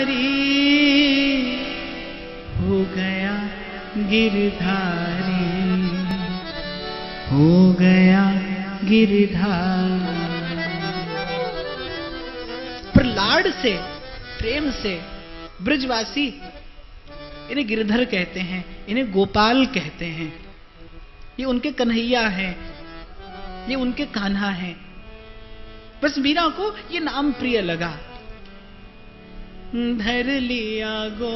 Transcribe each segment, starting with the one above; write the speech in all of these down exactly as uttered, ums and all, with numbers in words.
हो गया गिरधारी, हो गया गिरधारी। प्रलाड से, प्रेम से ब्रजवासी इन्हें गिरधर कहते हैं, इन्हें गोपाल कहते हैं। ये उनके कन्हैया हैं, ये उनके कान्हा हैं। बस मीरा को ये नाम प्रिय लगा। धर लिया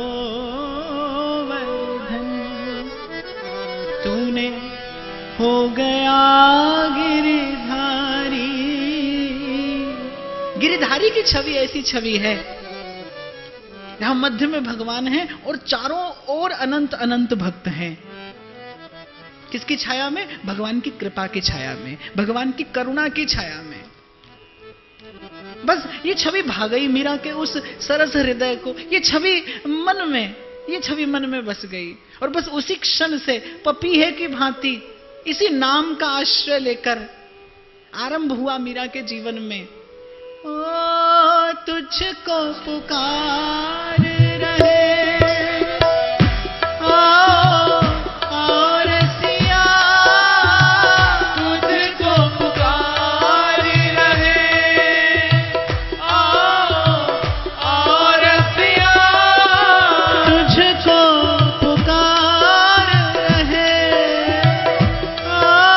गोवर्धन तूने, हो गया गिरधारी। गिरधारी की छवि ऐसी छवि है जहां मध्य में भगवान हैं और चारों ओर अनंत अनंत भक्त हैं। किसकी छाया में? भगवान की कृपा की छाया में, भगवान की करुणा की छाया में। बस ये छवि भा गई मीरा के उस सरस हृदय को, ये छवि मन में, ये छवि मन में बस गई। और बस उसी क्षण से पपीहे की भांति इसी नाम का आश्रय लेकर आरंभ हुआ मीरा के जीवन में। ओ तुझको पुकार रहे, ओ और सिया तुझको पुकार रहे, ओ और सिया तुझको पुकार रहे, ओ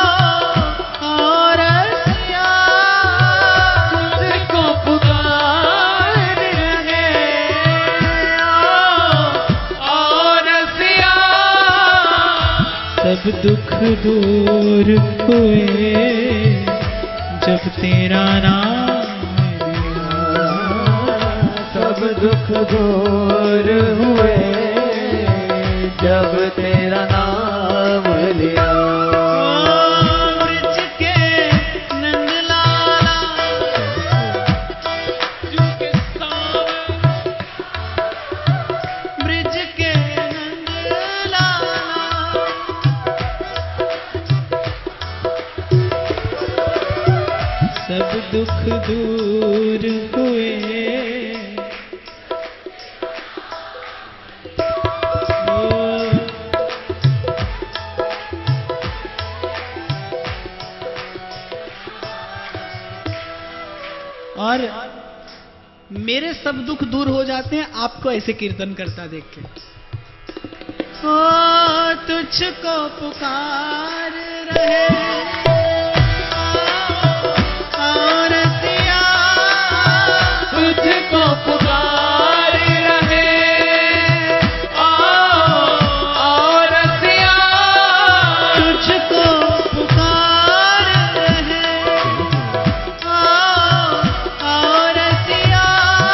और सिया तुझको पुकार रहे, और सिया। सब दुख दूर हुए जब तेरा नाम लिया, सब दुख दूर हुए जब तेरा नाम लिया। ब्रज के नंदलाला जिनके सावन, ब्रज के नंदलाला सब दुख दूर हुए। और मेरे सब दुख दूर हो जाते हैं आपको ऐसे कीर्तन करता देख के। ओ तुझको पुकार रहे, और सिया तुझको पुकार रहे, ओ और सिया तुझको पुकार रहे, ओ और सिया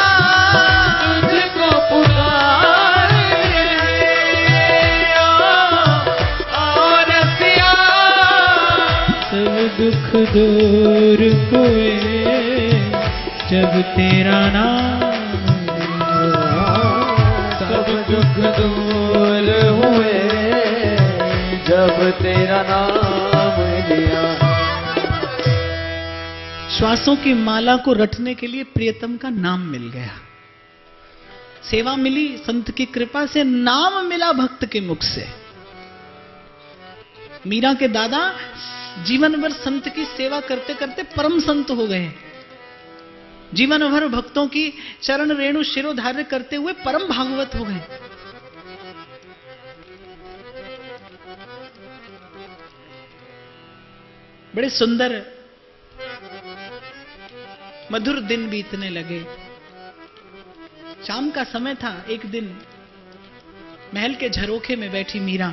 तुझको पुकार रहे, ओ और सिया। सब दुख दूर हुए जब तेरा नाम लिया, सब दुख दूर हुए जब तेरा नाम लिया। श्वासों की माला को रटने के लिए प्रियतम का नाम मिल गया, सेवा मिली संत की कृपा से, नाम मिला भक्त के मुख से। मीरा के दादा जीवन भर संत की सेवा करते करते परम संत हो गए। जीवन भर भक्तों की चरण रेणु शिरोधार्य करते हुए परम भागवत हो गए। बड़े सुंदर मधुर दिन बीतने लगे। शाम का समय था। एक दिन महल के झरोखे में बैठी मीरा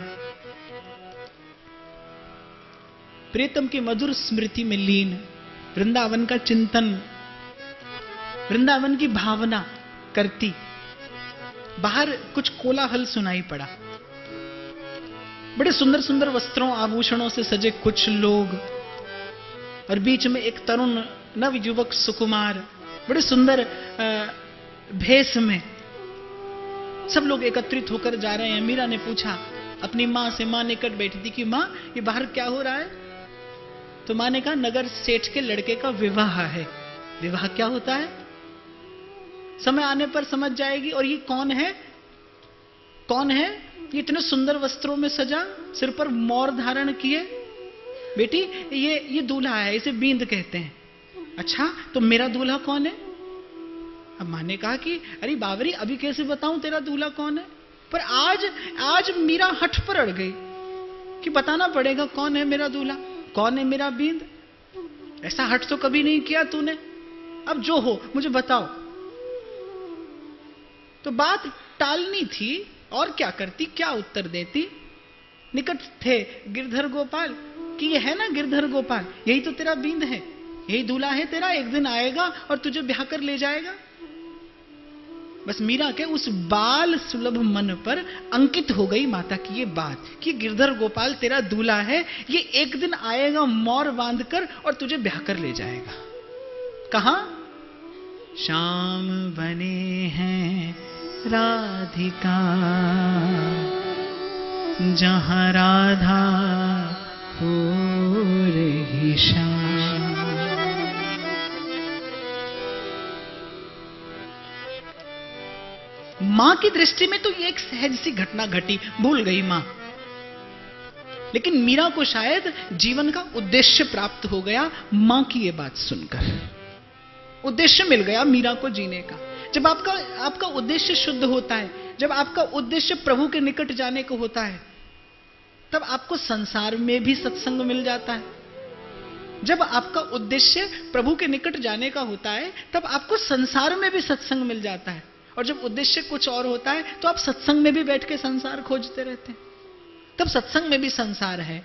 प्रीतम की मधुर स्मृति में लीन, वृंदावन का चिंतन, वृंदावन की भावना करती। बाहर कुछ कोलाहल सुनाई पड़ा। बड़े सुंदर सुंदर वस्त्रों आभूषणों से सजे कुछ लोग, और बीच में एक तरुण नव युवक सुकुमार बड़े सुंदर भेष में सब लोग एकत्रित होकर जा रहे हैं। मीरा ने पूछा अपनी माँ से, माँ निकट बैठी थी, कि माँ ये बाहर क्या हो रहा है? तो माँ ने कहा नगर सेठ के लड़के का विवाह है। विवाह क्या होता है? समय आने पर समझ जाएगी। और ये कौन है, कौन है ये इतने सुंदर वस्त्रों में सजा, सिर पर मोर धारण किए? बेटी ये ये दूल्हा है, इसे बींद कहते हैं। अच्छा तो मेरा दूल्हा कौन है? अब माँ ने कहा कि अरे बावरी अभी कैसे बताऊं तेरा दूल्हा कौन है, पर आज आज मीरा हठ पर अड़ गई कि बताना पड़ेगा कौन है मेरा दूल्हा, कौन है मेरा बींद। ऐसा हठ तो कभी नहीं किया तूने, अब जो हो मुझे बताओ। तो बात टालनी थी और क्या करती, क्या उत्तर देती। निकट थे गिरधर गोपाल कि ये है ना गिरधर गोपाल, यही तो तेरा बींद है, यही दूल्हा है तेरा, एक दिन आएगा और तुझे ब्याह कर ले जाएगा। बस मीरा के उस बाल सुलभ मन पर अंकित हो गई माता की ये बात कि गिरधर गोपाल तेरा दूल्हा है, ये एक दिन आएगा मोर बांधकर और तुझे ब्याह कर ले जाएगा। कहां? श्याम बने हैं राधिका, जहां राधा हो रही श्याम। मां की दृष्टि में तो ये एक सहज सी घटना घटी, भूल गई मां। लेकिन मीरा को शायद जीवन का उद्देश्य प्राप्त हो गया मां की ये बात सुनकर। उद्देश्य मिल गया मीरा को जीने का। जब आपका आपका उद्देश्य शुद्ध होता है, जब आपका उद्देश्य प्रभु के निकट जाने को होता है, तब आपको संसार में भी सत्संग मिल जाता है। जब आपका उद्देश्य प्रभु के निकट जाने का होता है, तब आपको संसार में भी सत्संग मिल जाता है। और जब उद्देश्य कुछ और होता है, तो आप सत्संग में भी बैठ के संसार खोजते रहते हैं, तब सत्संग में भी संसार है।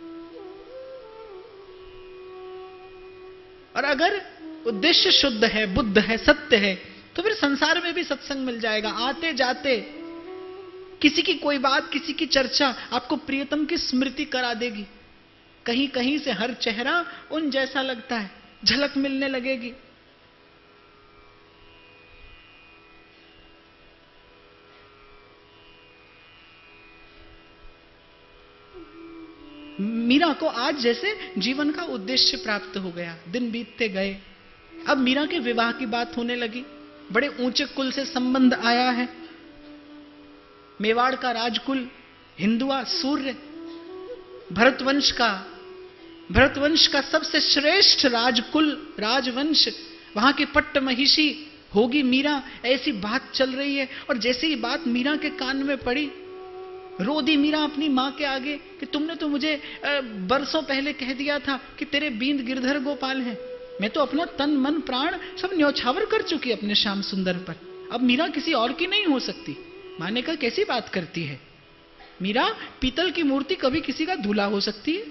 और अगर उद्देश्य शुद्ध है, बुद्ध है, सत्य है, तो फिर संसार में भी सत्संग मिल जाएगा। आते जाते किसी की कोई बात, किसी की चर्चा आपको प्रियतम की स्मृति करा देगी। कहीं कहीं से हर चेहरा उन जैसा लगता है, झलक मिलने लगेगी। मीरा को आज जैसे जीवन का उद्देश्य प्राप्त हो गया। दिन बीतते गए, अब मीरा के विवाह की बात होने लगी। बड़े ऊंचे कुल से संबंध आया है। मेवाड़ का राजकुल, हिंदुआ सूर्य, भरतवंश का भरतवंश का सबसे श्रेष्ठ राजकुल, राजवंश, वहां के पट्ट महिषी होगी मीरा, ऐसी बात चल रही है। और जैसे ही बात मीरा के कान में पड़ी, रो दी मीरा अपनी मां के आगे कि तुमने तो मुझे बरसों पहले कह दिया था कि तेरे बींद गिरधर गोपाल हैं। मैं तो अपना तन मन प्राण सब न्यौछावर कर चुकी अपने श्याम सुंदर पर। अब मीरा किसी और की नहीं हो सकती। मां ने कहा कैसी बात करती है मीरा, पीतल की मूर्ति कभी किसी का दूल्हा हो सकती है?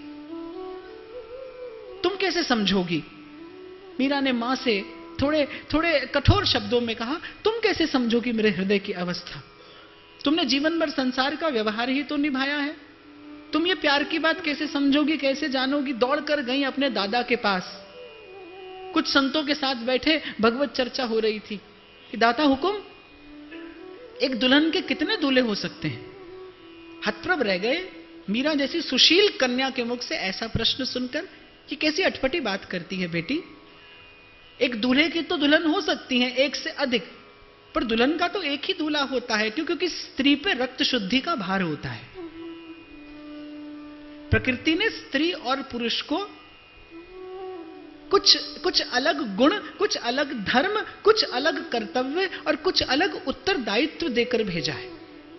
तुम कैसे समझोगी? मीरा ने मां से थोड़े थोड़े कठोर शब्दों में कहा, तुम कैसे समझोगी मेरे हृदय की अवस्था? तुमने जीवन भर संसार का व्यवहार ही तो निभाया है। तुम ये प्यार की बात कैसे समझोगी, कैसे जानोगी? दौड़ कर गई अपने दादा के पास। कुछ संतों के साथ बैठे भगवत चर्चा हो रही थी कि दाता हुकुम, एक दुल्हन के कितने दूल्हे हो सकते हैं? हतप्रभ रह गए मीरा जैसी सुशील कन्या के मुख से ऐसा प्रश्न सुनकर कि कैसी अटपटी बात करती है बेटी। एक दूल्हे की तो दुल्हन हो सकती है एक से अधिक, पर दुल्हन का तो एक ही दूल्हा होता है, क्यों? क्योंकि स्त्री पे रक्त शुद्धि का भार होता है। प्रकृति ने स्त्री और पुरुष को कुछ कुछ अलग गुण, कुछ अलग धर्म, कुछ अलग कर्तव्य और कुछ अलग उत्तरदायित्व देकर भेजा है।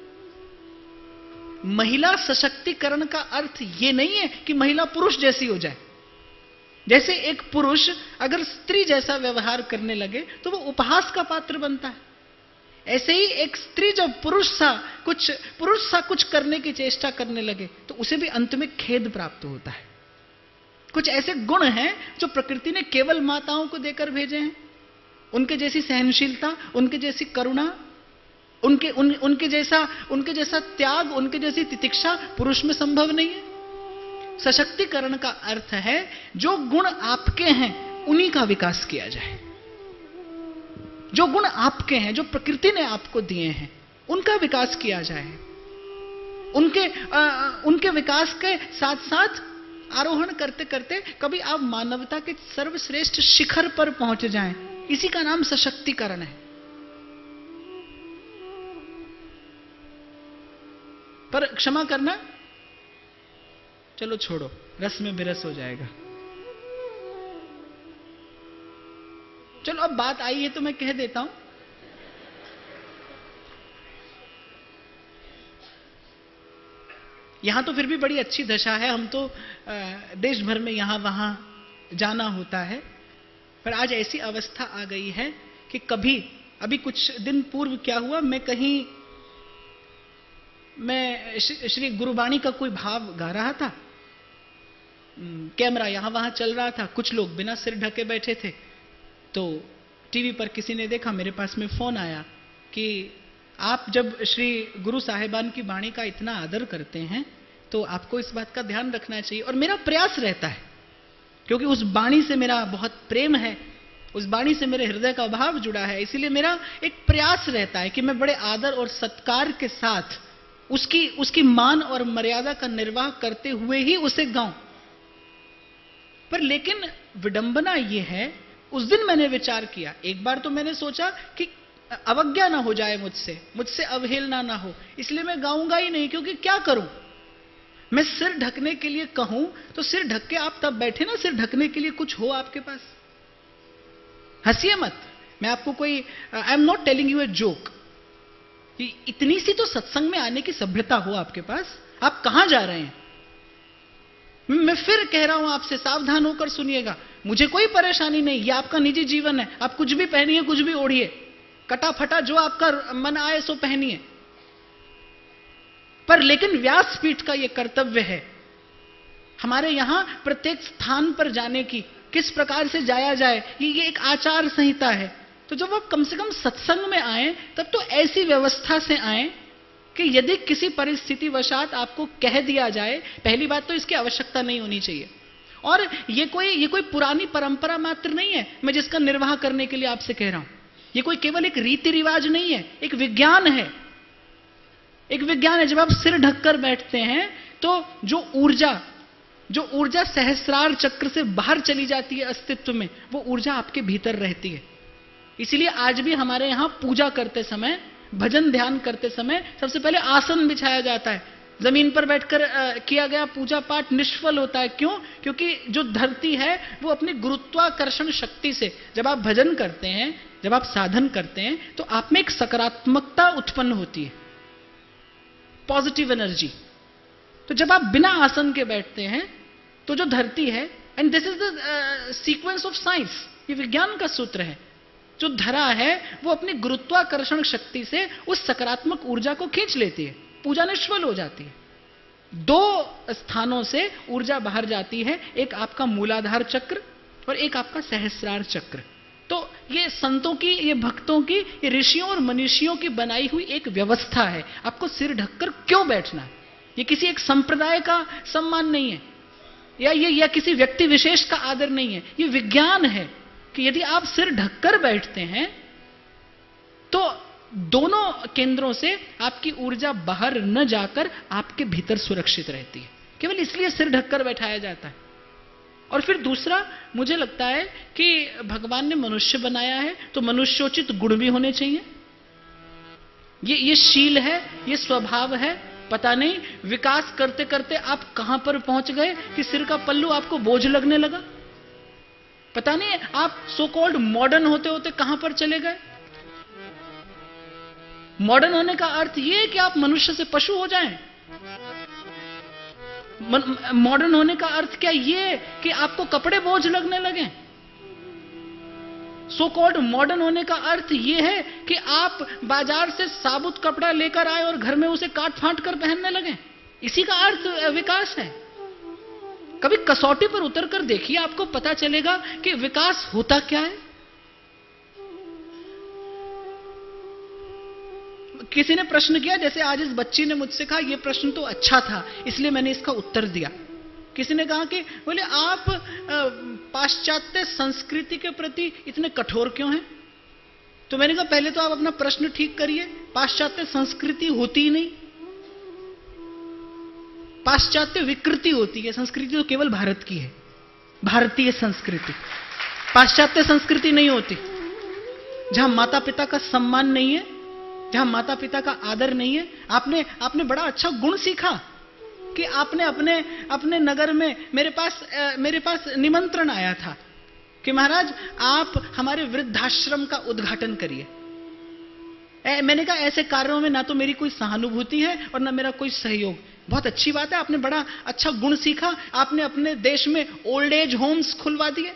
महिला सशक्तिकरण का अर्थ यह नहीं है कि महिला पुरुष जैसी हो जाए। जैसे एक पुरुष अगर स्त्री जैसा व्यवहार करने लगे तो वो उपहास का पात्र बनता है, ऐसे ही एक स्त्री जब पुरुष सा कुछ पुरुष सा कुछ करने की चेष्टा करने लगे तो उसे भी अंत में खेद प्राप्त होता है। कुछ ऐसे गुण हैं जो प्रकृति ने केवल माताओं को देकर भेजे हैं। उनके जैसी सहनशीलता, उनके जैसी करुणा, उनके उन, उनके जैसा उनके जैसा त्याग, उनके जैसी तितिक्षा पुरुष में संभव नहीं है। सशक्तिकरण का अर्थ है जो गुण आपके हैं उन्हीं का विकास किया जाए। जो गुण आपके हैं, जो प्रकृति ने आपको दिए हैं, उनका विकास किया जाए। उनके आ, उनके विकास के साथ साथ आरोहण करते करते कभी आप मानवता के सर्वश्रेष्ठ शिखर पर पहुंच जाएं। इसी का नाम सशक्तिकरण है। पर क्षमा करना, चलो छोड़ो, रस में बिरस हो जाएगा। चलो अब बात आई है तो मैं कह देता हूं। यहां तो फिर भी बड़ी अच्छी दशा है, हम तो देश भर में यहां वहां जाना होता है, पर आज ऐसी अवस्था आ गई है कि कभी, अभी कुछ दिन पूर्व क्या हुआ, मैं कहीं, मैं श्री गुरुबाणी का कोई भाव गा रहा था, कैमरा यहां वहां चल रहा था, कुछ लोग बिना सिर ढके बैठे थे, तो टीवी पर किसी ने देखा, मेरे पास में फोन आया कि आप जब श्री गुरु साहिबान की वाणी का इतना आदर करते हैं तो आपको इस बात का ध्यान रखना चाहिए। और मेरा प्रयास रहता है, क्योंकि उस वाणी से मेरा बहुत प्रेम है, उस वाणी से मेरे हृदय का भाव जुड़ा है, इसीलिए मेरा एक प्रयास रहता है कि मैं बड़े आदर और सत्कार के साथ उसकी उसकी मान और मर्यादा का निर्वाह करते हुए ही उसे गाऊं। पर लेकिन विडंबना यह है, उस दिन मैंने विचार किया, एक बार तो मैंने सोचा कि अवज्ञा ना हो जाए मुझसे, मुझसे अवहेलना ना हो, इसलिए मैं गाऊंगा ही नहीं, क्योंकि क्या करूं, मैं सिर ढकने के लिए कहूं तो सिर ढक के आप तब बैठे ना, सिर ढकने के लिए कुछ हो आपके पास। हंसिए मत, मैं आपको कोई, I am not telling you a joke, इतनी सी तो सत्संग में आने की सभ्यता हो आपके पास, आप कहां जा रहे हैं। मैं फिर कह रहा हूं आपसे, सावधान होकर सुनिएगा, मुझे कोई परेशानी नहीं, ये आपका निजी जीवन है, आप कुछ भी पहनिए, कुछ भी ओढ़िए, कटा फटा जो आपका मन आए सो पहनिए, पर लेकिन व्यासपीठ का यह कर्तव्य है हमारे यहां प्रत्येक स्थान पर जाने की, किस प्रकार से जाया जाए, ये ये एक आचार संहिता है। तो जब आप कम से कम सत्संग में आए तब तो ऐसी व्यवस्था से आए कि यदि किसी परिस्थिति वशात आपको कह दिया जाए, पहली बात तो इसकी आवश्यकता नहीं होनी चाहिए, और ये कोई ये कोई पुरानी परंपरा मात्र नहीं है मैं जिसका निर्वाह करने के लिए आपसे कह रहा हूं, ये कोई केवल एक रीति रिवाज नहीं है, एक विज्ञान है, एक विज्ञान है। जब आप सिर ढककर बैठते हैं तो जो ऊर्जा जो ऊर्जा सहस्रार चक्र से बाहर चली जाती है अस्तित्व में, वो ऊर्जा आपके भीतर रहती है। इसलिए आज भी हमारे यहां पूजा करते समय, भजन ध्यान करते समय सबसे पहले आसन बिछाया जाता है, जमीन पर बैठकर किया गया पूजा पाठ निष्फल होता है। क्यों? क्योंकि जो धरती है वो अपनी गुरुत्वाकर्षण शक्ति से, जब आप भजन करते हैं, जब आप साधन करते हैं, तो आप में एक सकारात्मकता उत्पन्न होती है, पॉजिटिव एनर्जी। तो जब आप बिना आसन के बैठते हैं तो जो धरती है, and this is the sequence of science, ये विज्ञान का सूत्र है, जो धरा है वो अपनी गुरुत्वाकर्षण शक्ति से उस सकारात्मक ऊर्जा को खींच लेती है, पूजा निष्फल हो जाती है। दो स्थानों से ऊर्जा बाहर जाती है, एक आपका मूलाधार चक्र और एक आपका सहस्रार चक्र। तो ये संतों की, ये भक्तों की, ये ऋषियों और मनीषियों की बनाई हुई एक व्यवस्था है। आपको सिर ढककर क्यों बैठना है? ये किसी एक संप्रदाय का सम्मान नहीं है, या ये या किसी व्यक्ति विशेष का आदर नहीं है, ये विज्ञान है कि यदि आप सिर ढककर बैठते हैं तो दोनों केंद्रों से आपकी ऊर्जा बाहर न जाकर आपके भीतर सुरक्षित रहती है। केवल इसलिए सिर ढककर बैठाया जाता है। और फिर दूसरा, मुझे लगता है कि भगवान ने मनुष्य बनाया है तो मनुष्योचित गुण भी होने चाहिए। ये ये शील है, ये स्वभाव है। पता नहीं विकास करते करते आप कहां पर पहुंच गए कि सिर का पल्लू आपको बोझ लगने लगा। पता नहीं आप सो कॉल्ड मॉडर्न होते होते कहां पर चले गए। मॉडर्न होने का अर्थ यह है कि आप मनुष्य से पशु हो जाएं। मॉडर्न होने का अर्थ क्या ये कि आपको कपड़े बोझ लगने लगे। सो कॉल्ड मॉडर्न होने का अर्थ यह है कि आप बाजार से साबुत कपड़ा लेकर आए और घर में उसे काट फांट कर पहनने लगे। इसी का अर्थ विकास है। कभी कसौटी पर उतर कर देखिए, आपको पता चलेगा कि विकास होता क्या है। किसी ने प्रश्न किया, जैसे आज इस बच्ची ने मुझसे कहा, यह प्रश्न तो अच्छा था इसलिए मैंने इसका उत्तर दिया। किसी ने कहा कि बोले आप पाश्चात्य संस्कृति के प्रति इतने कठोर क्यों हैं? तो मैंने कहा पहले तो आप अपना प्रश्न ठीक करिए, पाश्चात्य संस्कृति होती ही नहीं, पाश्चात्य विकृति होती है। संस्कृति तो केवल भारत की है, भारतीय संस्कृति। पाश्चात्य संस्कृति नहीं होती। जहां माता पिता का सम्मान नहीं है, जहां माता पिता का आदर नहीं है। आपने आपने बड़ा अच्छा गुण सीखा कि आपने अपने अपने नगर में मेरे पास मेरे पास निमंत्रण आया था कि महाराज आप हमारे वृद्धाश्रम का उद्घाटन करिए। मैंने कहा ऐसे कार्यों में ना तो मेरी कोई सहानुभूति है और ना मेरा कोई सहयोग। बहुत अच्छी बात है, आपने बड़ा अच्छा गुण सीखा। आपने अपने देश में ओल्ड एज होम्स खुलवा दिए।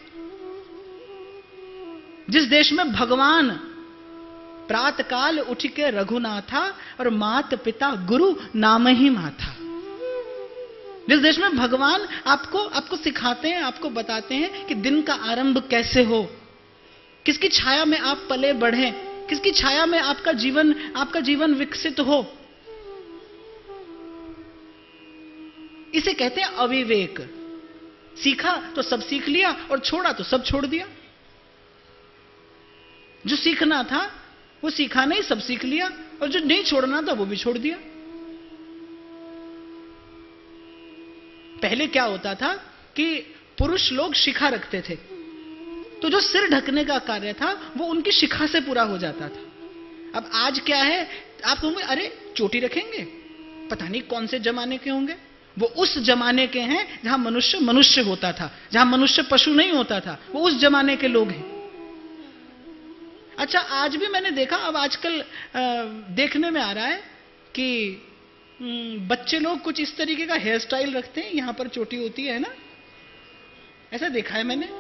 जिस देश में भगवान प्रातकाल उठ के रघुनाथा और मात पिता गुरु नाम ही माथा, जिस देश में भगवान आपको आपको सिखाते हैं, आपको बताते हैं कि दिन का आरंभ कैसे हो, किसकी छाया में आप पले बढ़े, किसकी छाया में आपका जीवन आपका जीवन विकसित हो, इसे कहते हैं अविवेक। सीखा तो सब सीख लिया और छोड़ा तो सब छोड़ दिया। जो सीखना था वो सीखा नहीं, सब सीख लिया, और जो नहीं छोड़ना था वो भी छोड़ दिया। पहले क्या होता था कि पुरुष लोग शिखा रखते थे, तो जो सिर ढकने का कार्य था वो उनकी शिखा से पूरा हो जाता था। अब आज क्या है, आप कहोगे अरे चोटी रखेंगे, पता नहीं कौन से जमाने के होंगे। वो उस जमाने के हैं जहां मनुष्य मनुष्य होता था, जहां मनुष्य पशु नहीं होता था, वो उस जमाने के लोग हैं। अच्छा, आज भी मैंने देखा, अब आजकल देखने में आ रहा है कि बच्चे लोग कुछ इस तरीके का हेयर स्टाइल रखते हैं, यहां पर चोटी होती है ना, ऐसा देखा है मैंने।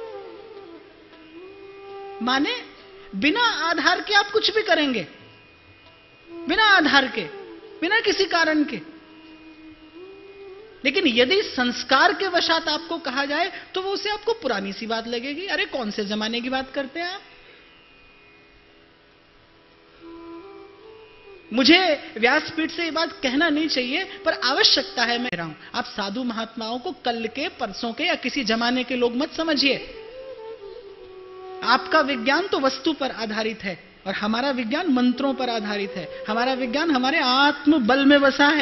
माने बिना आधार के आप कुछ भी करेंगे, बिना आधार के, बिना किसी कारण के। लेकिन यदि संस्कार के वशात आपको कहा जाए तो वो उसे आपको पुरानी सी बात लगेगी। अरे कौन से जमाने की बात करते हैं आप। मुझे व्यासपीठ से ये बात कहना नहीं चाहिए, पर आवश्यकता है, मैं कह रहा हूं। आप साधु महात्माओं को कल के, परसों के या किसी जमाने के लोग मत समझिए। आपका विज्ञान तो वस्तु पर आधारित है और हमारा विज्ञान मंत्रों पर आधारित है। हमारा विज्ञान हमारे आत्मबल में बसा है।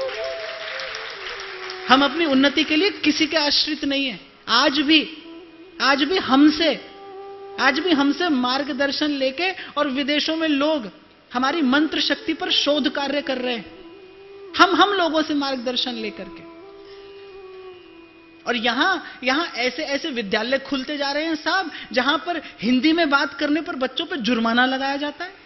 हम अपनी उन्नति के लिए किसी के आश्रित नहीं है। आज भी आज भी हमसे आज भी हमसे मार्गदर्शन लेके और विदेशों में लोग हमारी मंत्र शक्ति पर शोध कार्य कर रहे हैं, हम हम लोगों से मार्गदर्शन लेकर के। और यहां यहां ऐसे ऐसे विद्यालय खुलते जा रहे हैं साहब, जहां पर हिंदी में बात करने पर बच्चों पर जुर्माना लगाया जाता है।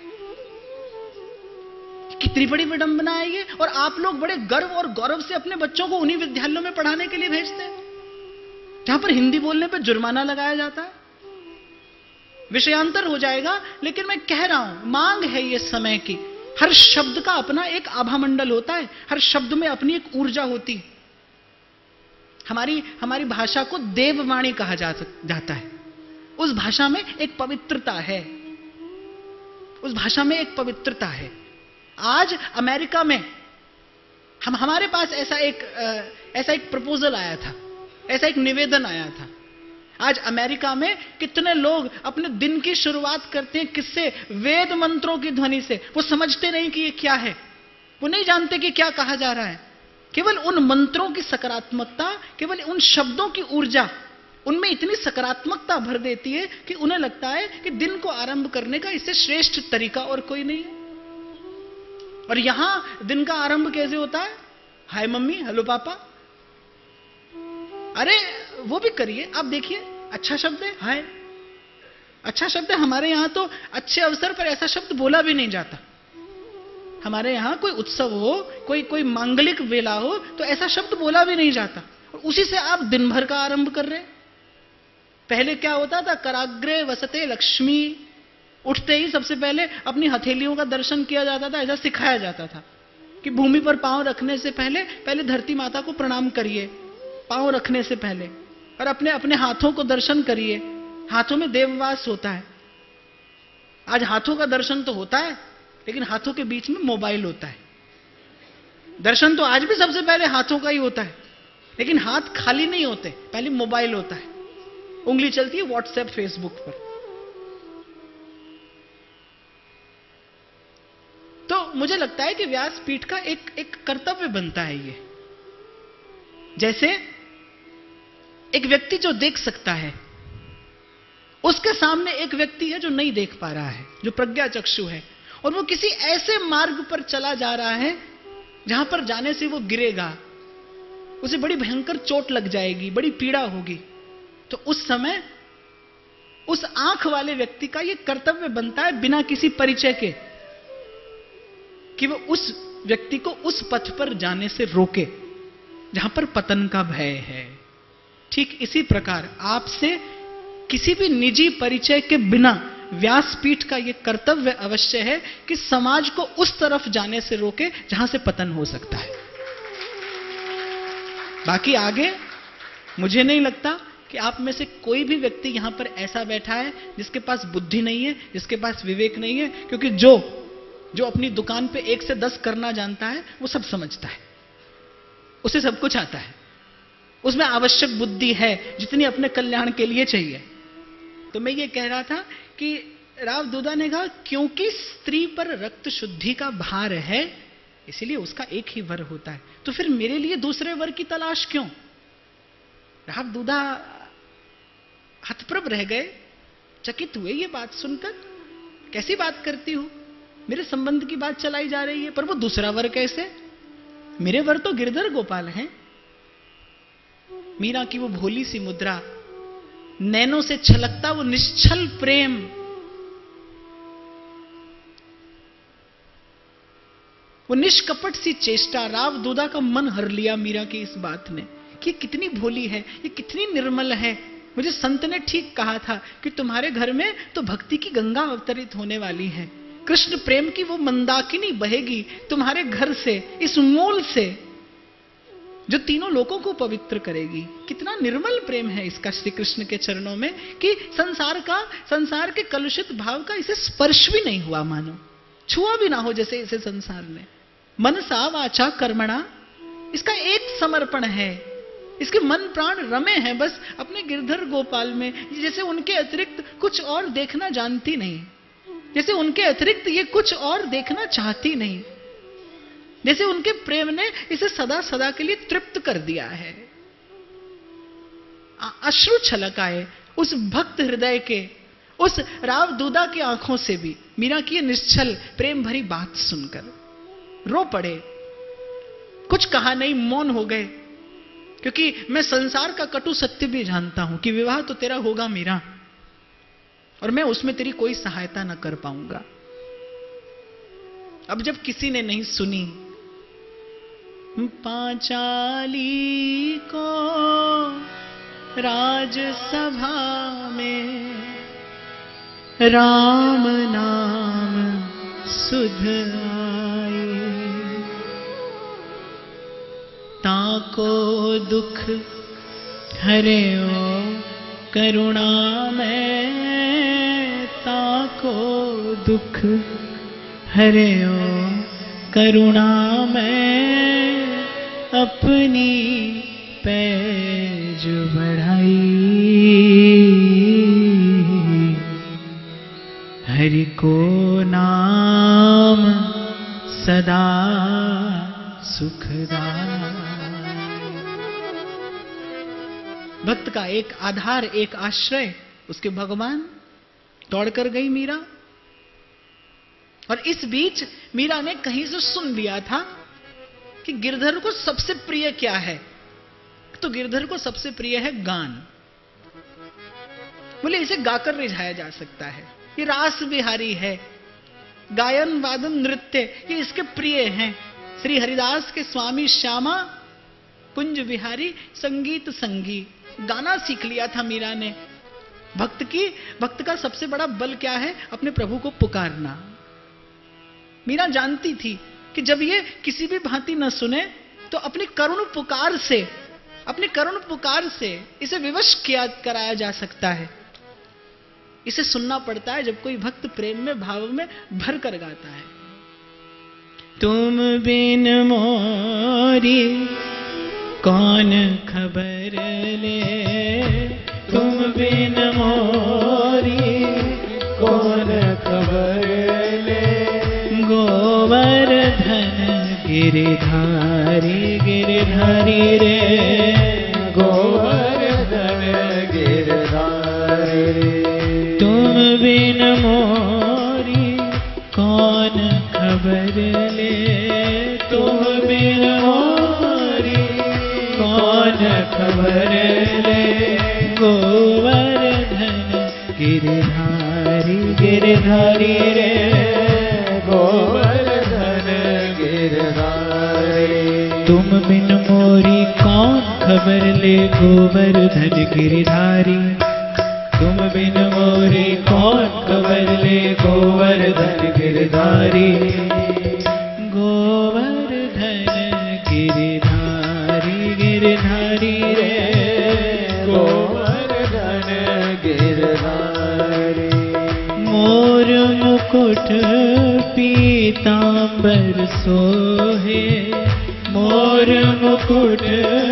कितनी बड़ी विडंबना है ये। और आप लोग बड़े गर्व और गौरव से अपने बच्चों को उन्हीं विद्यालयों में पढ़ाने के लिए भेजते हैं जहां पर हिंदी बोलने पर जुर्माना लगाया जाता है। विषयांतर हो जाएगा, लेकिन मैं कह रहा हूं, मांग है ये समय की। हर शब्द का अपना एक आभा मंडल होता है, हर शब्द में अपनी एक ऊर्जा होती है। हमारी हमारी भाषा को देववाणी कहा जा जाता है। उस भाषा में एक पवित्रता है, उस भाषा में एक पवित्रता है। आज अमेरिका में हम हमारे पास ऐसा एक ऐसा एक प्रपोजल आया था, ऐसा एक निवेदन आया था। आज अमेरिका में कितने लोग अपने दिन की शुरुआत करते हैं किससे? वेद मंत्रों की ध्वनि से। वो समझते नहीं कि ये क्या है, वो नहीं जानते कि क्या कहा जा रहा है। केवल उन मंत्रों की सकारात्मकता, केवल उन शब्दों की ऊर्जा उनमें इतनी सकारात्मकता भर देती है कि उन्हें लगता है कि दिन को आरंभ करने का इससे श्रेष्ठ तरीका और कोई नहीं है। और यहां दिन का आरंभ कैसे होता है? हाय मम्मी, हेलो पापा। अरे वो भी करिए, आप देखिए, अच्छा शब्द है हाय, अच्छा शब्द है। हमारे यहां तो अच्छे अवसर पर ऐसा शब्द बोला भी नहीं जाता। हमारे यहां कोई उत्सव हो, कोई कोई मांगलिक वेला हो, तो ऐसा शब्द बोला भी नहीं जाता। और उसी से आप दिन भर का आरंभ कर रहे हैं। पहले क्या होता था? कराग्रे वसते लक्ष्मी। उठते ही सबसे पहले अपनी हथेलियों का दर्शन किया जाता था। ऐसा सिखाया जाता था कि भूमि पर पांव रखने से पहले पहले धरती माता को प्रणाम करिए, पांव रखने से पहले, और अपने अपने हाथों को दर्शन करिए। हाथों में देववास होता है। आज हाथों का दर्शन तो होता है, लेकिन हाथों के बीच में मोबाइल होता है। दर्शन तो आज भी सबसे पहले हाथों का ही होता है, लेकिन हाथ खाली नहीं होते, पहले मोबाइल होता है। उंगली चलती है व्हाट्सएप, फेसबुक पर। तो मुझे लगता है कि व्यासपीठ का एक एक कर्तव्य बनता है ये। जैसे एक व्यक्ति जो देख सकता है, उसके सामने एक व्यक्ति है जो नहीं देख पा रहा है, जो प्रज्ञा चक्षु है। और वो किसी ऐसे मार्ग पर चला जा रहा है जहां पर जाने से वो गिरेगा, उसे बड़ी भयंकर चोट लग जाएगी, बड़ी पीड़ा होगी। तो उस समय उस आंख वाले व्यक्ति का यह कर्तव्य बनता है बिना किसी परिचय के कि वो उस व्यक्ति को उस पथ पर जाने से रोके जहां पर पतन का भय है। ठीक इसी प्रकार आपसे किसी भी निजी परिचय के बिना व्यासपीठ का यह कर्तव्य अवश्य है कि समाज को उस तरफ जाने से रोके जहां से पतन हो सकता है। बाकी आगे मुझे नहीं लगता कि आप में से कोई भी व्यक्ति यहां पर ऐसा बैठा है जिसके पास बुद्धि नहीं है, जिसके पास विवेक नहीं है, क्योंकि जो जो अपनी दुकान पे एक से दस करना जानता है वो सब समझता है, उसे सब कुछ आता है, उसमें आवश्यक बुद्धि है जितनी अपने कल्याण के लिए चाहिए। तो मैं ये कह रहा था कि राव दूधा ने कहा क्योंकि स्त्री पर रक्त शुद्धि का भार है इसलिए उसका एक ही वर होता है, तो फिर मेरे लिए दूसरे वर की तलाश क्यों? राव दूधा हतप्रभ रह गए, चकित हुए ये बात सुनकर। कैसी बात करती हूं, मेरे संबंध की बात चलाई जा रही है, पर वो दूसरा वर कैसे? मेरे वर तो गिरधर गोपाल हैं। मीरा की वो भोली सी मुद्रा, नैनों से छलकता वो निश्चल प्रेम, वो निष्कपट सी चेष्टा, राव दूधा का मन हर लिया मीरा की इस बात ने कि ये कितनी भोली है, ये कितनी निर्मल है। मुझे संत ने ठीक कहा था कि तुम्हारे घर में तो भक्ति की गंगा अवतरित होने वाली है, कृष्ण प्रेम की वो मंदाकिनी बहेगी तुम्हारे घर से, इस मूल से जो तीनों लोगों को पवित्र करेगी। कितना निर्मल प्रेम है इसका श्री कृष्ण के चरणों में कि संसार का, संसार के कलुषित भाव का इसे स्पर्श भी नहीं हुआ, मानो छुआ भी ना हो जैसे इसे संसार ने। मनसा वाचा कर्मणा, इसका एक समर्पण है, इसके मन प्राण रमे हैं बस अपने गिरधर गोपाल में, जैसे उनके अतिरिक्त कुछ और देखना जानती नहीं, जैसे उनके अतिरिक्त ये कुछ और देखना चाहती नहीं, जैसे उनके प्रेम ने इसे सदा सदा के लिए तृप्त कर दिया है। अश्रु छलक आए उस भक्त हृदय के, उस राव दूधा की आंखों से भी मीरा की ये निश्चल प्रेम भरी बात सुनकर रो पड़े। कुछ कहा नहीं, मौन हो गए, क्योंकि मैं संसार का कटु सत्य भी जानता हूं कि विवाह तो तेरा होगा मीरा, और मैं उसमें तेरी कोई सहायता न कर पाऊंगा। अब जब किसी ने नहीं सुनी, पांचाली को राजसभा में राम नाम सुध आए, ताको दुख हरियो करुणा में, ताको दुख हरियो करुणा में, अपनी पैज बढ़ाई, हरि को नाम सदा सुखदाई। भक्त का एक आधार, एक आश्रय उसके भगवान। दौड़ कर गई मीरा, और इस बीच मीरा ने कहीं से सुन लिया था कि गिरधर को सबसे प्रिय क्या है, तो गिरधर को सबसे प्रिय है गान। बोले इसे गाकर रिझाया जा सकता है, ये रास बिहारी है, गायन वादन नृत्य ये इसके प्रिय हैं। श्री हरिदास के स्वामी श्यामा कुंज बिहारी संगीत संगी, गाना सीख लिया था मीरा ने। भक्त की भक्त का सबसे बड़ा बल क्या है? अपने प्रभु को पुकारना। मीरा जानती थी कि जब ये किसी भी भांति न सुने तो अपनी करुण पुकार से, अपनी करुण पुकार से इसे विवश किया कराया जा सकता है। इसे सुनना पड़ता है जब कोई भक्त प्रेम में, भाव में भर कर गाता है। तुम बिन मोरी कौन खबर ले, तुम बिन मोरी कौन खबर ले, गोवर्धन गिरधारी गिरधारी रे, गोवर्धन गिरधारी रे, तुम बिन मोरी कौन खबर ले, तुम बिन मोरी कौन खबर ले। गोवर्धन गिरधारी गिरधारी रे, गोवर्धन गिरधारी। तुम बिन मोरी कौन खबर ले, गोवर्धन गिरधारी। तुम बिन मोरी कौन खबर ले, गोवर्धन गिरधारी। गोवर्धन गिरधारी गिरधारी रे, गोवर्धन गिरधारी। मोर मुकुट पीतांबर सोहे, मोर मुकुट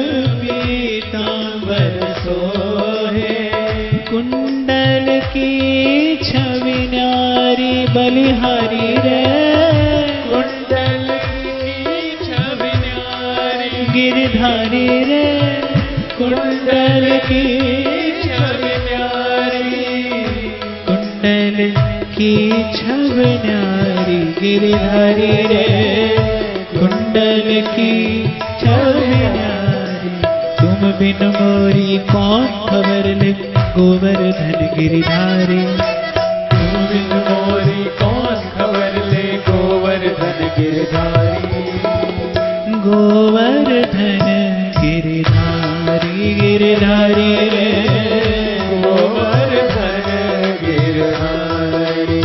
पीतांबर सोहे। कुंडल की छवि न्यारी बलिहारी रे, कुंडल की छवि न्यारी गिरधारी रे। कुंडल की छवि न्यारी, कुंडल की छवि न्यारी गिरधारी रे। कुंडल की छवि न्यारी। तुम बिन मोरी कौन खबर ले, गोवर्धन गिरधारी। तुम बिन मोरी कौन खबर ले, गोवर्धन गिरधारी। गोवर्धन गिरधारी गिरधारी रे, गोवर्धन गिरधारी।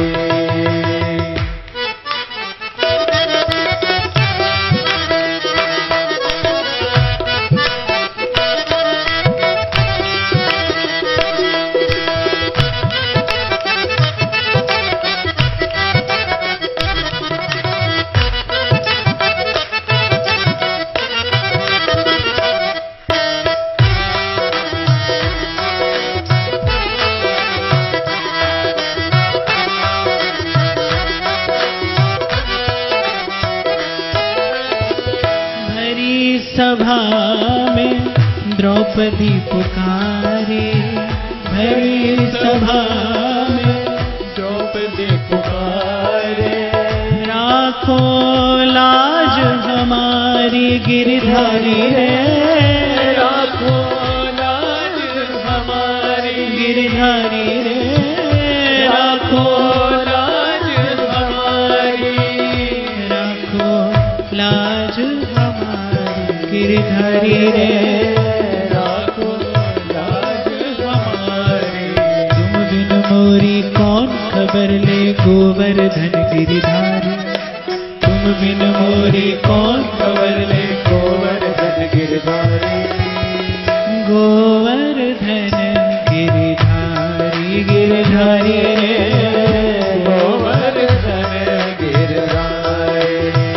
सभा में द्रौपदी पुकारे, भरी सभा में द्रौपदी पुकारे। राखो लाज हमारी गिरधारी रे, राखो लाज हमारी गिरधारी रे। राखो लाज हमारी, राखो लाज गिरधारी रे। राखो लाज हमारी। तुम बिन मोरी कौन खबर ले, गोवर्धन गिरधारी। तुम बिन मोरी कौन खबर ले, गोवर्धन गिरधारी। गोवर्धन गिरधारी गिरधारी रे, गोवर्धन गिरधारी।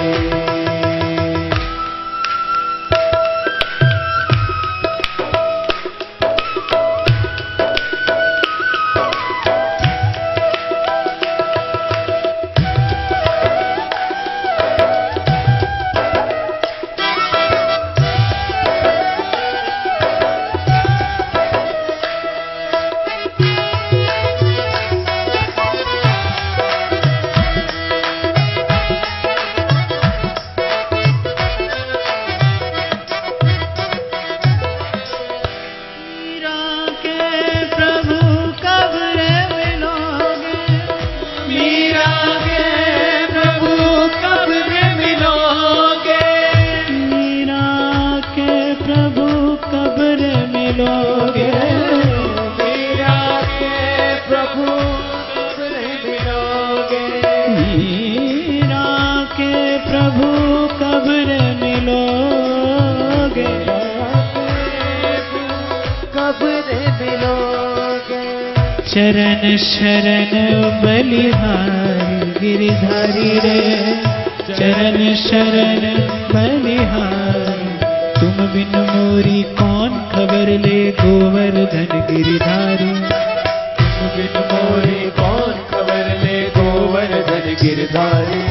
चरण शरण बलिहारी गिरधारी रे, चरण शरण बलिहारी। तुम बिन मोरी कौन खबर ले, गोवर्धन गिरधारी। तुम बिन मोरी कौन खबर ले, गोवर्धन गिरधारी।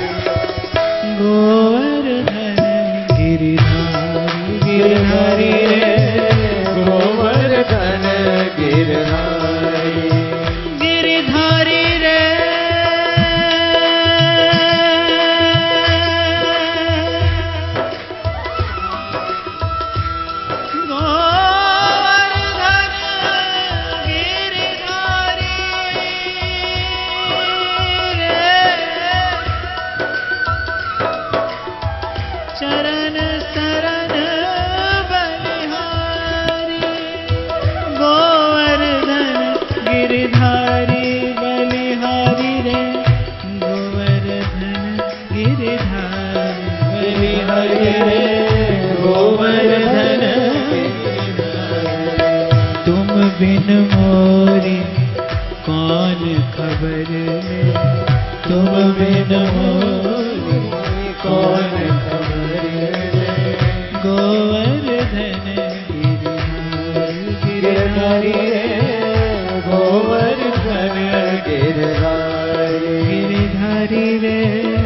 गोवर्धन गिरधारी गिरधारी रे, गोवर्धन गिरधारी। गिरधारी रे, गिरधारी बलिहारी रे गोवर्धन गिरधारी। तुम बिन मोरी कौन खबर ले, तुम बिन मोरी कौन खबर ले। गोवर्धन गिरधारी रे गोवर्धन गिरधारी गिरधारी रे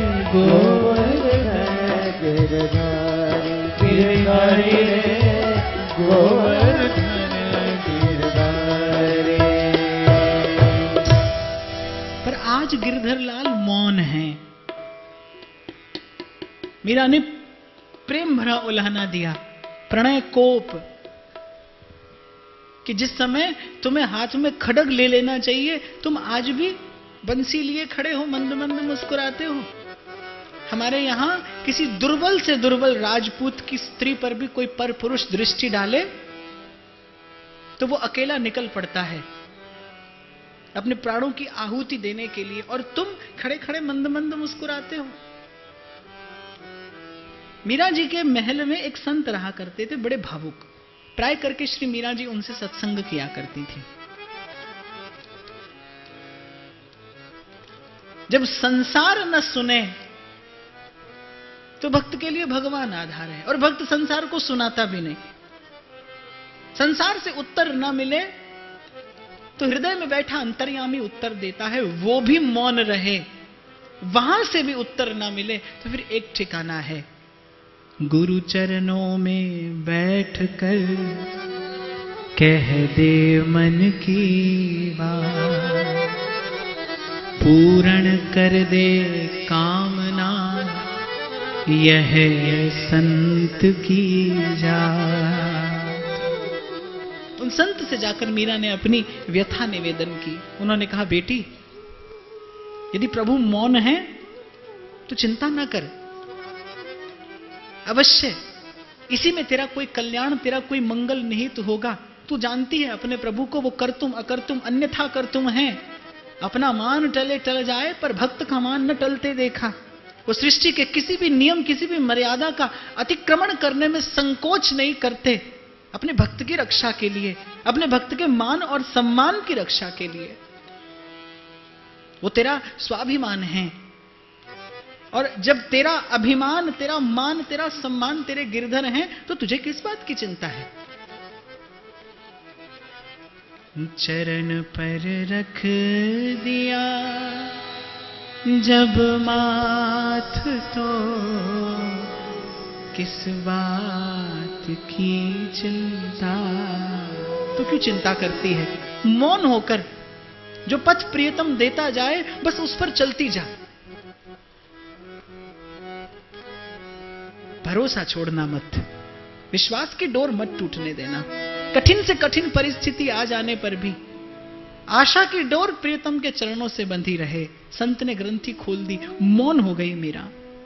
गोवर्धन गिरधारी गिरधारी रे गोवर्धन गिरधारी। पर आज गिरधरलाल मौन है। मीरा ने प्रेम भरा उल्हाना दिया, प्रणय कोप, कि जिस समय तुम्हें हाथ में खड्ग ले लेना चाहिए तुम आज भी बंसी लिए खड़े हो, मंद मंद मुस्कुराते हो। हमारे यहां किसी दुर्बल से दुर्बल राजपूत की स्त्री पर भी कोई पर पुरुष दृष्टि डाले तो वो अकेला निकल पड़ता है अपने प्राणों की आहुति देने के लिए, और तुम खड़े खड़े मंद मंद मुस्कुराते हो। मीरा जी के महल में एक संत रहा करते थे, बड़े भावुक। प्राय करके श्री मीरा जी उनसे सत्संग किया करती थी। जब संसार न सुने तो भक्त के लिए भगवान आधार है, और भक्त संसार को सुनाता भी नहीं। संसार से उत्तर न मिले तो हृदय में बैठा अंतर्यामी उत्तर देता है, वो भी मौन रहे। वहां से भी उत्तर न मिले तो फिर एक ठिकाना है, गुरु चरणों में बैठ कर कह दे मन की बात, पूर्ण कर दे कामना यह संत की जात। उन संत से जाकर मीरा ने अपनी व्यथा निवेदन की। उन्होंने कहा, बेटी यदि प्रभु मौन है तो चिंता ना कर, अवश्य इसी में तेरा कोई कल्याण, तेरा कोई मंगल निहित होगा। तू जानती है अपने प्रभु को, वो करतुम अकर्तुम अन्यथा करतुम है। अपना मान टले टल जाए पर भक्त का मान न टलते देखा। वो सृष्टि के किसी भी नियम, किसी भी मर्यादा का अतिक्रमण करने में संकोच नहीं करते, अपने भक्त की रक्षा के लिए, अपने भक्त के मान और सम्मान की रक्षा के लिए। वो तेरा स्वाभिमान है, और जब तेरा अभिमान, तेरा मान, तेरा सम्मान तेरे गिरधर हैं तो तुझे किस बात की चिंता है। चरण पर रख दिया जब माथ तो किस बात की चिंता। तो क्यों चिंता करती है? मौन होकर जो पथ प्रियतम देता जाए बस उस पर चलती जा। भरोसा छोड़ना मत, विश्वास की डोर मत टूटने देना। कठिन से कठिन परिस्थिति आ जाने पर भी आशा की डोर प्रियतम के चरणों से बंधी रहे। संत ने ग्रंथि खोल दी, मौन हो गई मीरा।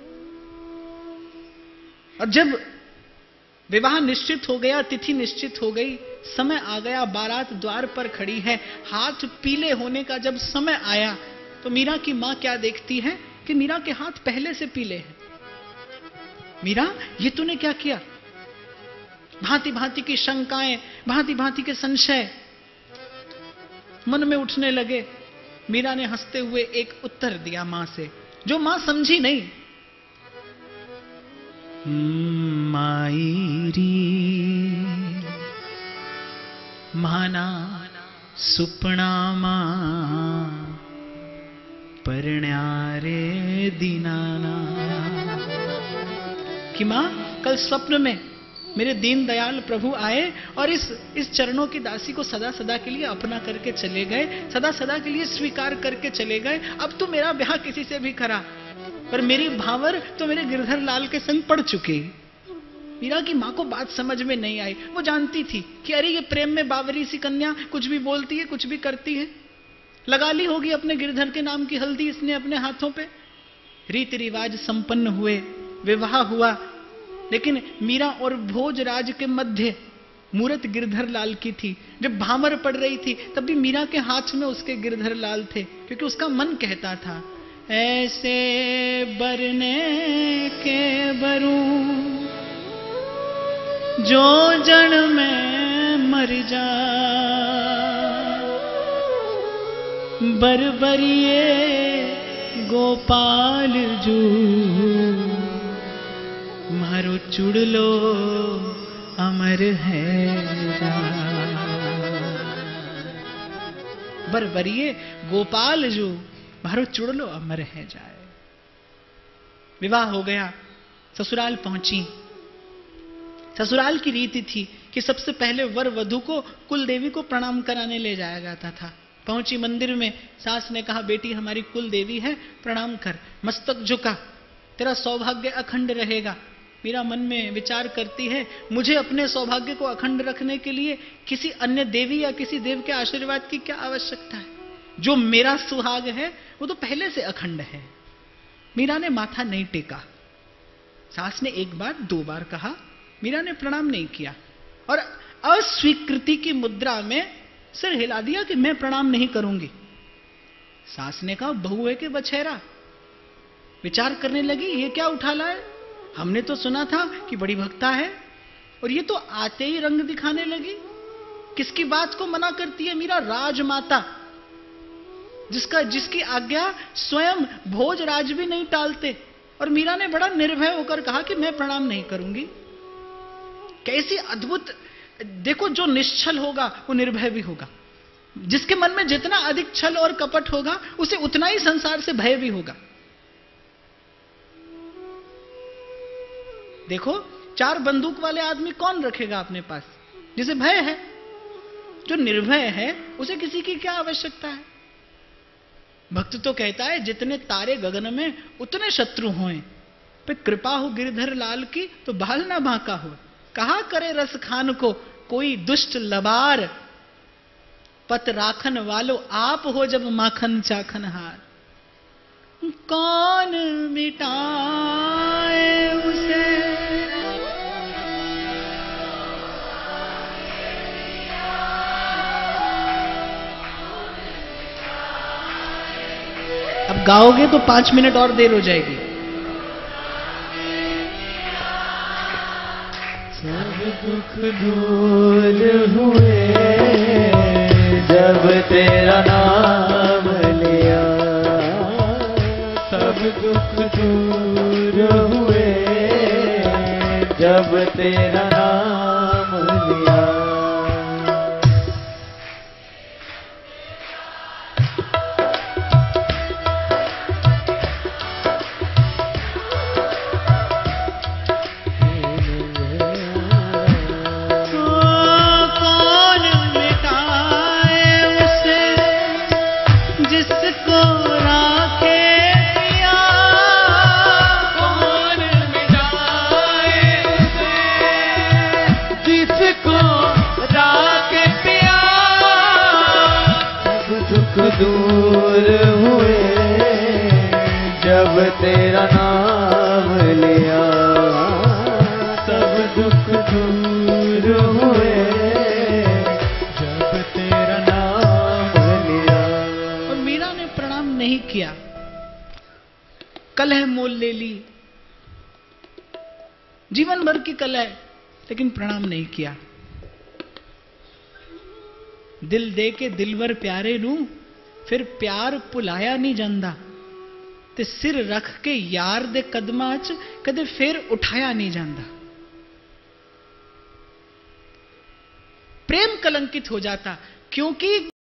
और जब विवाह निश्चित हो गया, तिथि निश्चित हो गई, समय आ गया, बारात द्वार पर खड़ी है, हाथ पीले होने का जब समय आया तो मीरा की मां क्या देखती है कि मीरा के हाथ पहले से पीले हैं। मीरा, ये तूने क्या किया? भांति भांति की शंकाएं, भांति भांति के संशय मन में उठने लगे। मीरा ने हंसते हुए एक उत्तर दिया मां से, जो मां समझी नहीं। माईरी माना सुपना मां परण्यारे दीनाना। कि मां, कल स्वप्न में मेरे दीन दयाल प्रभु आए और इस इस चरणों की दासी को सदा सदा के लिए अपना करके चले गए, सदा सदा के लिए स्वीकार करके चले गए। अब तो मेरा ब्याह किसी से भी करा, पर मेरी भावर तो मेरे गिरधर लाल के संग पड़ चुकी। मीरा की मां को बात समझ में नहीं आई। वो जानती थी कि अरे ये प्रेम में बावरी सी कन्या कुछ भी बोलती है, कुछ भी करती है। लगा ली होगी अपने गिरधर के नाम की हल्दी इसने अपने हाथों पे। रीति रिवाज संपन्न हुए, विवाह हुआ, लेकिन मीरा और भोजराज के मध्य मूरत गिरधर लाल की थी। जब भामर पड़ रही थी तब भी मीरा के हाथ में उसके गिरधर लाल थे, क्योंकि उसका मन कहता था ऐसे बरने के बरूं जो जन में मर जा। बरबरिए गोपाल जू मारो चुड़लो अमर है जा। बरबरिए गोपाल जू मारो चुड़लो अमर है जाए। विवाह हो गया, ससुराल पहुंची। ससुराल की रीति थी कि सबसे पहले वर वधु को कुल देवी को प्रणाम कराने ले जाया जाता था। पहुंची मंदिर में, सास ने कहा बेटी हमारी कुल देवी है, प्रणाम कर। मस्तक झुका, तेरा सौभाग्य अखंड रहेगा। मीरा मन में विचार करती है मुझे अपने सौभाग्य को अखंड रखने के लिए किसी अन्य देवी या किसी देव के आशीर्वाद की क्या आवश्यकता है। जो मेरा सुहाग है वो तो पहले से अखंड है। मीरा ने माथा नहीं टेका। सास ने एक बार दो बार कहा, मीरा ने प्रणाम नहीं किया और अस्वीकृति की मुद्रा में सिर हिला दिया कि मैं प्रणाम नहीं करूंगी। सास ने कहा बहू है कि बछेरा। विचार करने लगी ये क्या उठा लाए, हमने तो सुना था कि बड़ी भक्ता है और ये तो आते ही रंग दिखाने लगी। किसकी बात को मना करती है मीरा? राजमाता, जिसका जिसकी आज्ञा स्वयं भोजराज भी नहीं टालते। और मीरा ने बड़ा निर्भय होकर कहा कि मैं प्रणाम नहीं करूंगी। कैसी अद्भुत, देखो जो निश्चल होगा वो निर्भय भी होगा। जिसके मन में जितना अधिक छल और कपट होगा उसे उतना ही संसार से भय भी होगा। देखो चार बंदूक वाले आदमी कौन रखेगा अपने पास? जिसे भय है। जो निर्भय है उसे किसी की क्या आवश्यकता है? भक्त तो कहता है जितने तारे गगन में उतने शत्रु हों, पे कृपा हो गिरधर लाल की तो बाल ना बांका हो। कहा करे रस खान को कोई दुष्ट लबार, पत राखन वालो आप हो जब माखन चाखन हार। कौन मिटाए उसे अब गाओगे तो पांच मिनट और देर हो जाएगी। सब दुख दूर हुए जब तेरा नाम लिया। सब दुख दूर हुए जब तेरा नाम लिया। दूर हुए जब तेरा नाम लिया। सब दुख दूर हुए जब तेरा नाम लिया। और मीरा ने प्रणाम नहीं किया, कलह मोल ले ली, जीवन भर की कलह, लेकिन प्रणाम नहीं किया। दिल दे के दिलवर प्यारे नू फिर प्यार भुलाया नहीं जाता, ते सिर रख के यार दे कदमां च कदे फिर उठाया नहीं जाता। प्रेम कलंकित हो जाता क्योंकि